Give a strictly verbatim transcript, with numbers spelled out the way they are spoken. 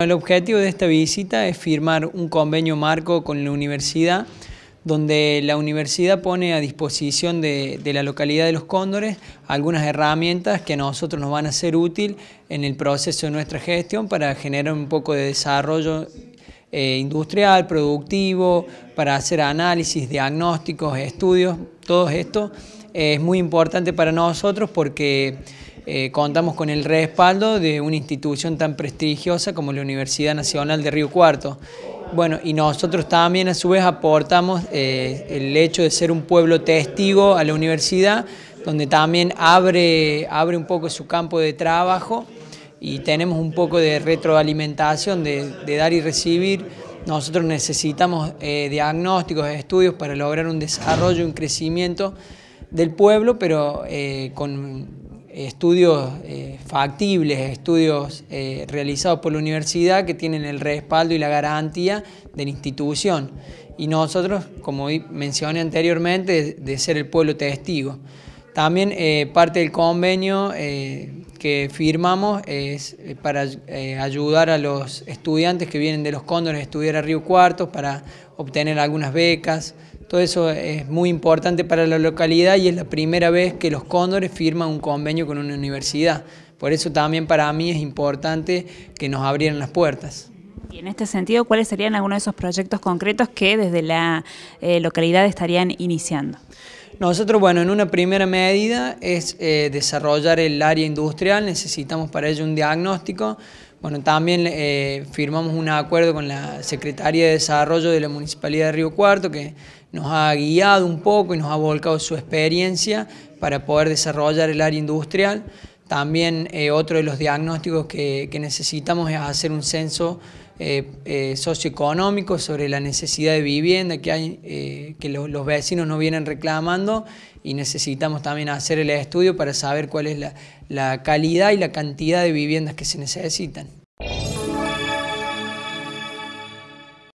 El objetivo de esta visita es firmar un convenio marco con la universidad, donde la universidad pone a disposición de, de la localidad de Los Cóndores algunas herramientas que a nosotros nos van a ser útil en el proceso de nuestra gestión para generar un poco de desarrollo eh, industrial, productivo, para hacer análisis, diagnósticos, estudios. Todo esto es muy importante para nosotros porque Eh, contamos con el respaldo de una institución tan prestigiosa como la Universidad Nacional de Río Cuarto. Bueno, y nosotros también a su vez aportamos eh, el hecho de ser un pueblo testigo a la universidad, donde también abre, abre un poco su campo de trabajo y tenemos un poco de retroalimentación, de, de dar y recibir. Nosotros necesitamos eh, diagnósticos, estudios para lograr un desarrollo, un crecimiento del pueblo, pero eh, con estudios eh, factibles, estudios eh, realizados por la universidad que tienen el respaldo y la garantía de la institución. Y nosotros, como mencioné anteriormente, de, de ser el pueblo testigo. También eh, parte del convenio eh, que firmamos es para eh, ayudar a los estudiantes que vienen de Los Cóndores a estudiar a Río Cuarto para obtener algunas becas. Todo eso es muy importante para la localidad y es la primera vez que Los Cóndores firman un convenio con una universidad. Por eso también para mí es importante que nos abrieran las puertas. Y en este sentido, ¿cuáles serían algunos de esos proyectos concretos que desde la eh, localidad estarían iniciando? Nosotros, bueno, en una primera medida es eh, desarrollar el área industrial, necesitamos para ello un diagnóstico. Bueno, también eh, firmamos un acuerdo con la Secretaría de Desarrollo de la Municipalidad de Río Cuarto que nos ha guiado un poco y nos ha volcado su experiencia para poder desarrollar el área industrial. También eh, otro de los diagnósticos que, que necesitamos es hacer un censo eh, eh, socioeconómico sobre la necesidad de vivienda que, hay, eh, que los, los vecinos nos vienen reclamando, y necesitamos también hacer el estudio para saber cuál es la, la calidad y la cantidad de viviendas que se necesitan.